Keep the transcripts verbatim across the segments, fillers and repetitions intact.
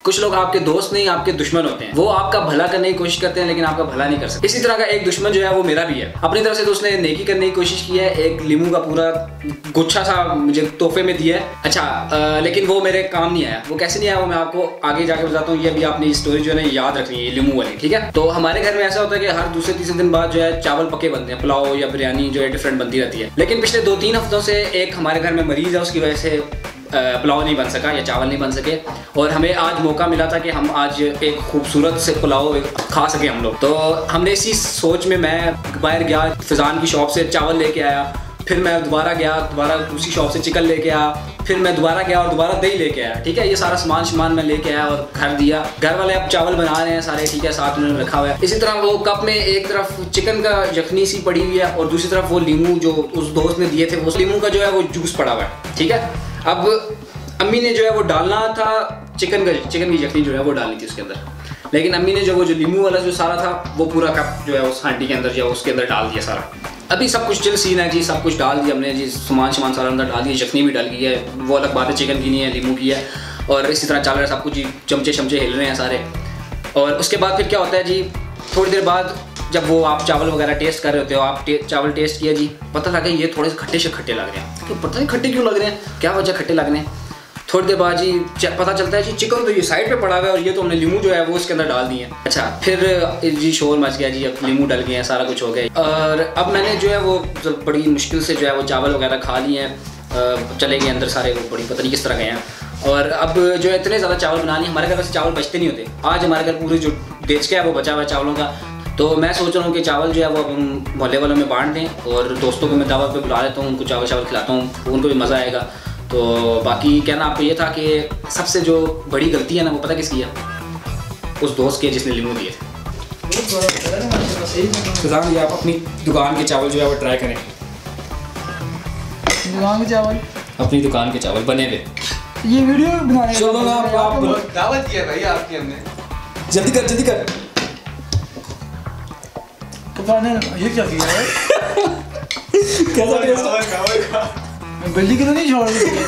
कुछ लोग आपके दोस्त नहीं आपके दुश्मन होते हैं, वो आपका भला करने की कोशिश करते हैं लेकिन आपका भला नहीं कर सकते। इसी तरह का एक दुश्मन जो है वो मेरा भी है। अपनी तरफ से तो उसने नेकी करने की कोशिश की है, एक लीमू का पूरा गुच्छा सा मुझे तोहफे में दिया है। अच्छा आ, लेकिन वो मेरे काम नहीं आया। वो कैसे नहीं आया वो मैं आपको आगे जाके बताता हूँ। ये भी आपने स्टोरी जो है ना याद रखनी है, लीमू वाली, ठीक है। तो हमारे घर में ऐसा होता है कि हर दूसरे तीसरे दिन बाद जो है चावल पके बनते हैं, पुलाव या बिरयानी जो है डिफरेंट बनती रहती है। लेकिन पिछले दो तीन हफ्तों से एक हमारे घर में मरीज है, उसकी वजह से पुलाव नहीं बन सका या चावल नहीं बन सके। और हमें आज मौका मिला था कि हम आज एक खूबसूरत से पुलाव खा सके हम लोग। तो हमने इसी सोच में मैं बाहर गया, फिजान की शॉप से चावल लेके आया, फिर मैं दोबारा गया, दोबारा दूसरी शॉप से चिकन लेके आया, फिर मैं दोबारा गया और दोबारा दही लेके आया, ठीक है। ये सारा सामान सामान मैं लेके आया और घर दिया। घर वाले अब चावल बना रहे हैं सारे, ठीक है, साथ उन्होंने रखा हुआ है। इसी तरह वो कप में एक तरफ चिकन का यखनी सी पड़ी हुई है और दूसरी तरफ वो लीमू जो उस दोस्त ने दिए थे, उस लीमू का जो है वो जूस पड़ा हुआ है, ठीक है। अब अम्मी ने जो है वो डालना था चिकन का, चिकन की यखनी जो है वो डालनी थी उसके अंदर, लेकिन अम्मी ने जो वो जो लीमू वाला जो सारा था वो पूरा कप जो है उस हांडी के अंदर जो है उसके अंदर डाल दिया सारा। अभी सब कुछ चिल सीन है जी, सब कुछ डाल दिया हमने जी, सामान सामान सारा अंदर डाल दिया, यखनी भी डाल गई है, वो अलग बात है, चिकन की नहीं है, लीमू की है। और इसी तरह चल रहा है सब कुछ जी, चमचे चमचे हिल रहे हैं सारे। और उसके बाद फिर क्या होता है जी, थोड़ी देर बाद जब वो आप चावल वगैरह टेस्ट कर रहे होते हो, आप टे, चावल टेस्ट किया जी, पता लगा ये थोड़े से खट्टे से खट्टे लग रहे हैं। तो पता नहीं खट्टे क्यों लग रहे हैं, क्या वजह खट्टे लगने हैं। थोड़ी देर बाद जी पता चलता है जी चिकन तो ये साइड पे पड़ा हुआ है और ये तो हमने लीमू जो है वो उसके अंदर डाल दिए। अच्छा फिर जी शोर मच गया जी, अब लीमू डल गए हैं, सारा कुछ हो गया। और अब मैंने जो है वो बड़ी मुश्किल से जो है वो चावल वगैरह खा लिए हैं, चले गए अंदर सारे, वो बड़ी पता नहीं किस तरह गए हैं। और अब जो है इतने ज़्यादा चावल बना लिए, हमारे घर वैसे चावल बचते नहीं होते। आज हमारे घर पूरे जो बेच के है वो बचा हुआ है चावलों का। तो मैं सोच रहा हूँ कि चावल जो है वो हम मोहल्ले वालों में बांट दें और दोस्तों को मैं दावत पे बुला लेता हूँ, उनको चावल चावल खिलाता हूँ, उनको भी मज़ा आएगा। तो बाकी कहना आपको ये था कि सबसे जो बड़ी गलती है ना वो पता किसकी है, उस दोस्त के जिसने लीमू दिए थे। फिजान ये आप अपनी दुकान के चावल जो है वो ट्राई करें। दुकान के चावल, अपनी दुकान के चावल बने हुए, ये वीडियो बनाने चलो ना आप, आप दावत किया भाई आपकी हमने, जल्दी कर जल्दी कर। ये क्या किया है? कैसा टेस्ट है? बिल्ली की तो नहीं छोड़ दी।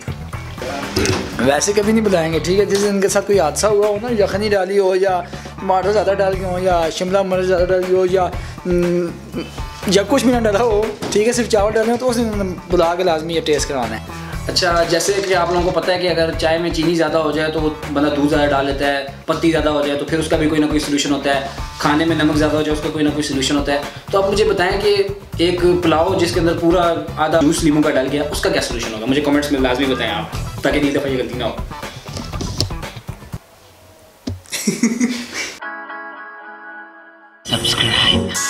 वैसे कभी नहीं बुलाएंगे, ठीक है। जिस दिन इनके साथ कोई हादसा हुआ हो ना, यखनी डाली हो या टमाटर ज़्यादा डाल के हो या शिमला मिर्च ज़्यादा डाली हो या या कुछ भी ना डाला हो, ठीक है, सिर्फ चावल डाले हो, तो उस दिन बुला के लाजमी ये टेस्ट करवाना है। अच्छा जैसे कि आप लोगों को पता है कि अगर चाय में चीनी ज़्यादा हो जाए तो बंदा दूध ज़्यादा डाल लेता है, पत्ती ज़्यादा हो जाए तो फिर उसका भी कोई ना कोई सोल्यूशन होता है, खाने में नमक ज़्यादा हो जाए उसका कोई ना कोई सोल्यूशन होता है। तो आप मुझे बताएं कि एक पुलाव जिसके अंदर पूरा आधा जूस लीमू का डल गया, उसका क्या सोल्यूशन होगा, मुझे कमेंट्स में लाजमी बताएं आप, ताकि अगली दफ़ा ये गलती ना हो। Subscribe.